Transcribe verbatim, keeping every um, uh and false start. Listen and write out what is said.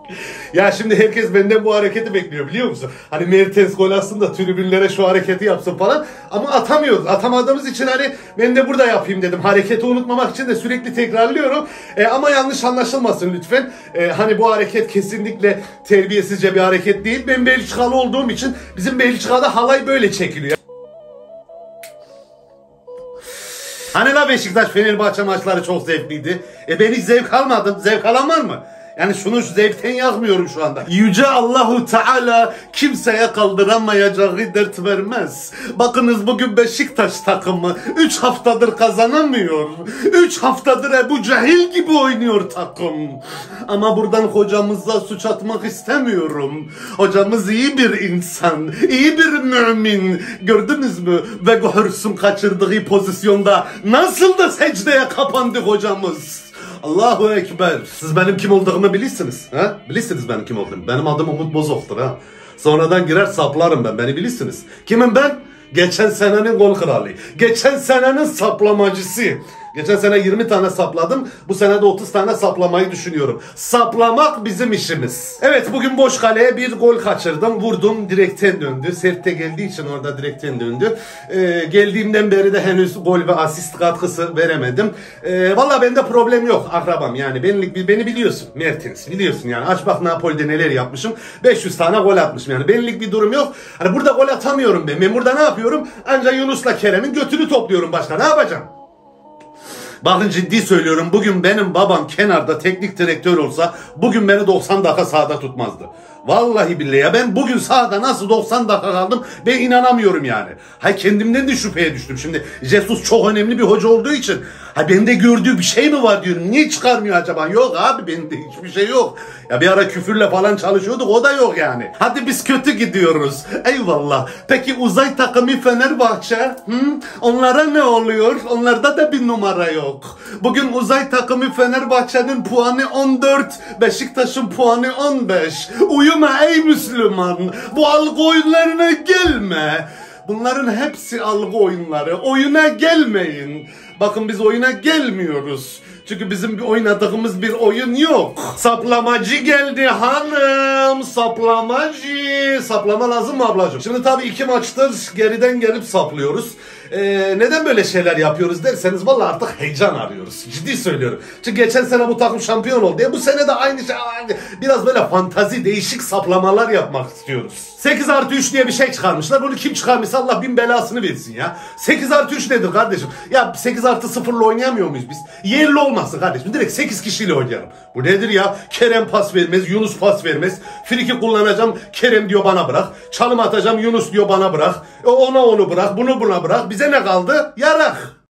Ya şimdi herkes benden bu hareketi bekliyor biliyor musun? Hani Mertens gol atsın da tribünlere şu hareketi yapsın falan. Ama atamıyoruz. Atamadığımız için hani ben de burada yapayım dedim. Hareketi unutmamak için de sürekli tekrarlıyorum. E, ama yanlış anlaşılmasın lütfen. E, hani bu hareket kesinlikle terbiyesizce bir hareket değil. Ben Belçikalı olduğum için bizim Belçika'da halay böyle çekiliyor. Hani la Beşiktaş Fenerbahçe maçları çok zevkliydi. E ben hiç zevk almadım. Zevk alan var mı? Yani şunu zevkten yazmıyorum şu anda. Yüce Allahu Teala kimseye kaldıramayacağı dert vermez. Bakınız bugün Beşiktaş takımı üç haftadır kazanamıyor. üç haftadır Ebu Cehil gibi oynuyor takım. Ama buradan hocamıza suç atmak istemiyorum. Hocamız iyi bir insan, iyi bir mümin. Gördünüz mü? Weghorst'un kaçırdığı pozisyonda nasıl da secdeye kapandı hocamız. Allahu Ekber. Siz benim kim olduğumu bilirsiniz. Ha? Bilirsiniz benim kim olduğumu. Benim adım Umut Bozok'tur ha. Sonradan girer saplarım ben. Beni bilirsiniz. Kimim ben? Geçen senenin gol kralı. Geçen senenin saplamacısı. Geçen sene yirmi tane sapladım. Bu sene de otuz tane saplamayı düşünüyorum. Saplamak bizim işimiz. Evet bugün boş kaleye bir gol kaçırdım. Vurdum direkten döndü. Sertte geldiği için orada direkten döndü. Ee, geldiğimden beri de henüz gol ve asist katkısı veremedim. Ee, Valla bende problem yok akrabam yani. Benlik, beni biliyorsun Mertens biliyorsun yani. Aç bak Napoli'de neler yapmışım. beş yüz tane gol atmışım yani. Benlik bir durum yok. Hani burada gol atamıyorum ben. Ben burada ne yapıyorum? Ancak Yunus'la Kerem'in götünü topluyorum başka. Ne yapacağım? Bakın ciddi söylüyorum bugün benim babam kenarda teknik direktör olsa bugün beni doksan dakika sahada tutmazdı. Vallahi billahi ya ben bugün sahada nasıl doksan dakika kaldım ben inanamıyorum yani. Hay kendimden de şüpheye düştüm. Şimdi Jesus çok önemli bir hoca olduğu için ha bende gördüğü bir şey mi var diyorum. Niye çıkarmıyor acaba? Yok abi bende hiçbir şey yok. Ya bir ara küfürle falan çalışıyorduk o da yok yani. Hadi biz kötü gidiyoruz. Eyvallah. Peki uzay takımı Fenerbahçe? Hı? Onlara ne oluyor? Onlarda da bir numara yok. Bugün uzay takımı Fenerbahçe'nin puanı on dört, Beşiktaş'ın puanı on beş. Uyuma ey Müslüman. Bu algı oyunlarına gelme. Bunların hepsi algı oyunları. Oyuna gelmeyin. Bakın biz oyuna gelmiyoruz. Çünkü bizim bir oynadığımız bir oyun yok. Saplamacı geldi hanım. Saplamacı. Saplama lazım mı ablacığım? Şimdi tabii iki maçtır geriden gelip saplıyoruz. Ee, neden böyle şeyler yapıyoruz derseniz vallahi artık heyecan arıyoruz. Ciddi söylüyorum. Çünkü geçen sene bu takım şampiyon oldu. Ya bu sene de aynı şey. Biraz böyle fantazi değişik saplamalar yapmak istiyoruz. sekiz artı üç diye bir şey çıkarmışlar. Bunu kim çıkarmışsa Allah bin belasını versin ya. sekiz artı üç nedir kardeşim? Ya sekiz artı sıfırla oynayamıyor muyuz biz? Yerli olmasın kardeşim. Direkt sekiz kişiyle oynayalım. Bu nedir ya? Kerem pas vermez, Yunus pas vermez. Friki kullanacağım, Kerem diyor bana bırak. Çalım atacağım, Yunus diyor bana bırak. Ona onu bırak, bunu buna bırak. Bize ne kaldı? Yarak.